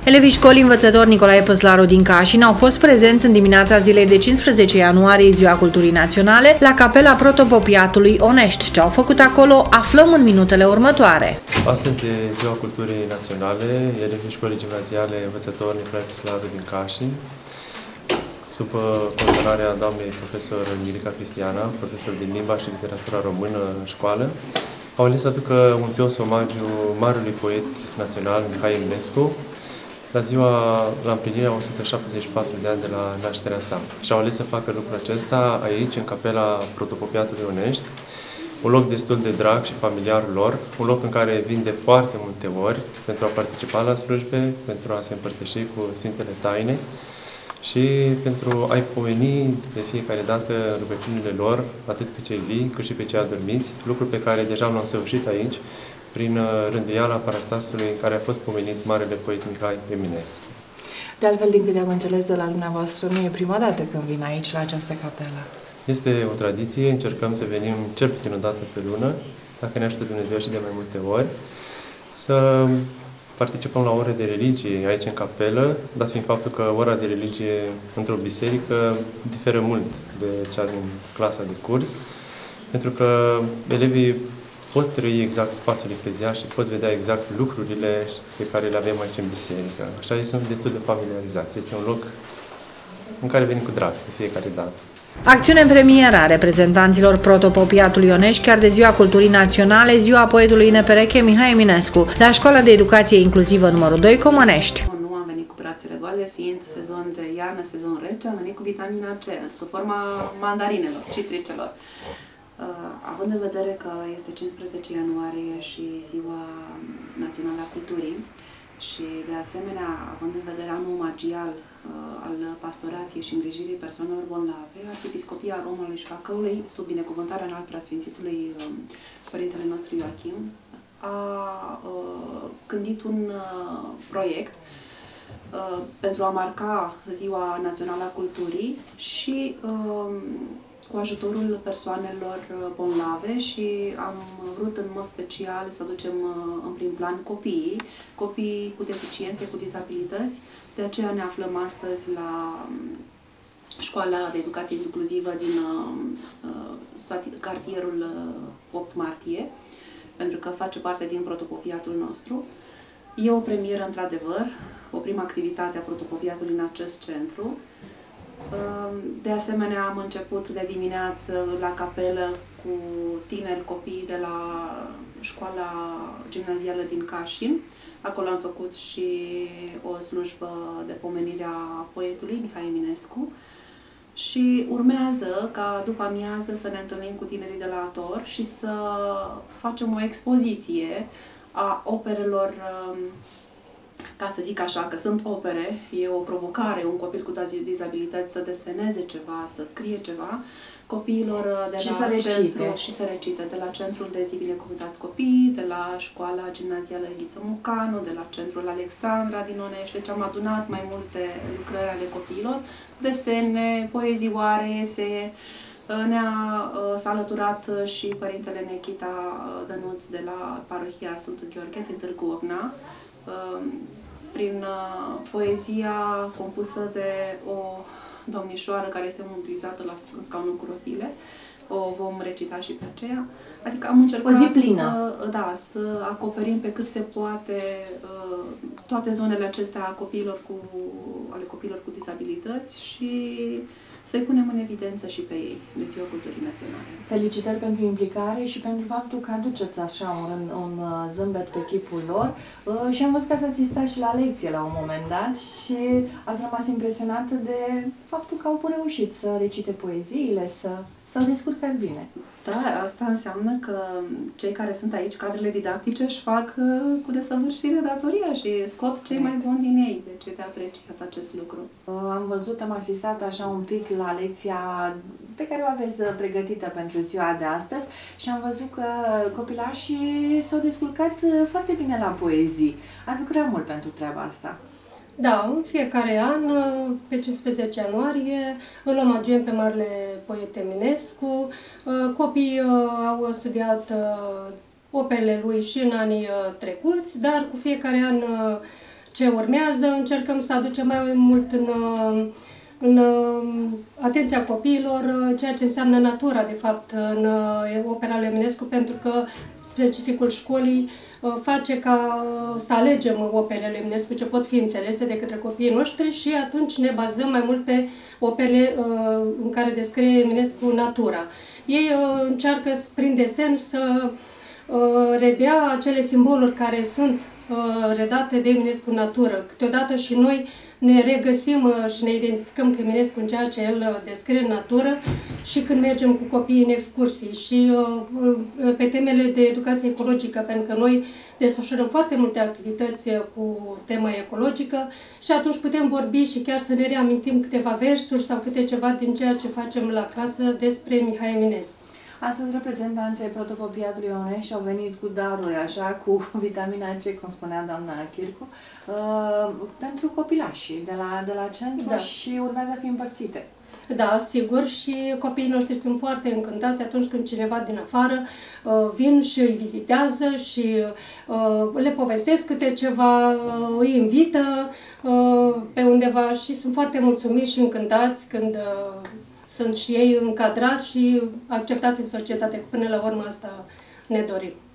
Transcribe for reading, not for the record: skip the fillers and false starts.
Elevii școlii învățători Nicolae Păslaru din Cașin au fost prezenți în dimineața zilei de 15 ianuarie, Ziua Culturii Naționale, la Capela Protopopiatului Onești. Ce au făcut acolo, aflăm în minutele următoare. Astăzi, de Ziua Culturii Naționale, elevii școlii gimnaziale învățători Nicolae Păslaru din Cașin, sub coordonarea doamnei profesor Mirica Cristiana, profesor din limba și literatura română în școală, au ales să aducă un pios omagiu marelui poet național Mihai Eminescu, la împlinirea 174 de ani de la nașterea sa. Și au ales să facă lucrul acesta aici, în Capela Protopopiatului Onești, un loc destul de drag și familiar lor, un loc în care vin de foarte multe ori pentru a participa la slujbe, pentru a se împărtăși cu Sfintele Taine și pentru a-i pomeni de fiecare dată rugăciunile lor, atât pe cei vii cât și pe cei adormiți, lucru pe care deja l-am săvârșit aici, prin rânduiala parastasului în care a fost pomenit marele poet Mihai Eminescu. De altfel, din câte am înțeles de la dumneavoastră, nu e prima dată când vin aici, la această capelă. Este o tradiție, încercăm să venim cel puțin o dată pe lună, dacă ne ajută Dumnezeu și de mai multe ori, să participăm la ore de religie aici în capelă, dat fiind faptul că ora de religie într-o biserică diferă mult de cea din clasa de curs, pentru că elevii pot trăi exact spațiul eclezial și pot vedea exact lucrurile pe care le avem aici în biserică. Așa ei sunt destul de familiarizați. Este un loc în care venim cu drag de fiecare dată. Acțiune în premieră a reprezentanților Protopopiatului Onești, chiar de Ziua Culturii Naționale, Ziua poetului nepereche Mihai Eminescu, la Școala de Educație Inclusivă numărul 2, Comănești. Nu am venit cu brațele goale, fiind sezon de iarnă, sezon rece, am venit cu vitamina C, sub forma mandarinelor, citricelor. Având în vedere că este 15 ianuarie și Ziua Națională a Culturii și, de asemenea, având în vedere anul magial al pastorației și îngrijirii persoanelor bolnave, Arhiepiscopia Romului și Bacăului, sub binecuvântarea înalt preasfințitului Părintele nostru Ioachim, a gândit un proiect pentru a marca Ziua Națională a Culturii și cu ajutorul persoanelor bolnave și am vrut în mod special să aducem în prim plan copiii cu deficiențe, cu dizabilități. De aceea ne aflăm astăzi la Școala de Educație Inclusivă din cartierul 8 martie, pentru că face parte din protopopiatul nostru. E o premieră, într-adevăr, o primă activitate a protopopiatului în acest centru. De asemenea, am început de dimineață la capelă cu tineri copii de la școala gimnazială din Cașin. Acolo am făcut și o slujbă de pomenire a poetului Mihai Eminescu. Și urmează ca după amiază să ne întâlnim cu tinerii de la ATOR și să facem o expoziție a operelor, ca să zic așa, că sunt opere, e o provocare, un copil cu dizabilități să deseneze ceva, să scrie ceva, copiilor de și la să recite, de la Centrul de Zi Binecuvântați Copii, de la Școala Gimnazială Ghiță Mucanu, de la Centrul Alexandra din Onești. Deci am adunat mai multe lucrări ale copiilor, desene, poezioare, esee. S-a alăturat și Părintele Nechita Dănuț de la Parohia Sfântul Gheorghe din Târgu Ocna, prin poezia compusă de o domnișoară care este mobilizată în scaunul cu rotile. O vom recita și pe aceea. Adică am încercat să acoperim pe cât se poate toate zonele acestea ale copiilor cu dizabilități și să-i punem în evidență și pe ei de Ziua Culturii Naționale. Felicitări pentru implicare și pentru faptul că aduceți așa un zâmbet pe chipul lor și am văzut că ați asistat și la lecție la un moment dat și ați rămas impresionată de faptul că au reușit să recite poeziile, s-au descurcat bine. Da, asta înseamnă că cei care sunt aici, cadrele didactice, își fac cu desăvârșire datoria și scot cei mai buni din ei. Deci e de apreciat acest lucru. Am asistat așa un pic la lecția pe care o aveți pregătită pentru ziua de astăzi și am văzut că copilașii s-au descurcat foarte bine la poezii. Ați lucrat mult pentru treaba asta. Da, în fiecare an, pe 15 ianuarie, îl omagiem pe marele poet Eminescu. Copiii au studiat operele lui și în anii trecuți, dar cu fiecare an ce urmează încercăm să aducem mai mult în atenția copiilor ceea ce înseamnă natura, de fapt, în opera lui Eminescu, pentru că specificul școlii face ca să alegem operele lui Eminescu ce pot fi înțelese de către copiii noștri și atunci ne bazăm mai mult pe operele în care descrie Eminescu natura. Ei încearcă prin desen să redea acele simboluri care sunt redate de Eminescu în natură. Câteodată și noi ne regăsim și ne identificăm cu Eminescu în ceea ce el descrie în natură și când mergem cu copiii în excursii și pe temele de educație ecologică, pentru că noi desfășurăm foarte multe activități cu temă ecologică și atunci putem vorbi și chiar să ne reamintim câteva versuri sau câte ceva din ceea ce facem la clasă despre Mihai Eminescu. Astăzi reprezentanții Protopopiatului Onești au venit cu daruri, așa, cu vitamina C, cum spunea doamna Chircu, pentru copilașii de la centru, da. Și urmează a fi împărțite. Da, sigur, și copiii noștri sunt foarte încântați atunci când cineva din afară vin și îi vizitează și le povestesc câte ceva, îi invită pe undeva și sunt foarte mulțumiți și încântați când sunt și ei încadrați și acceptați în societate. Până la urmă asta ne dorim.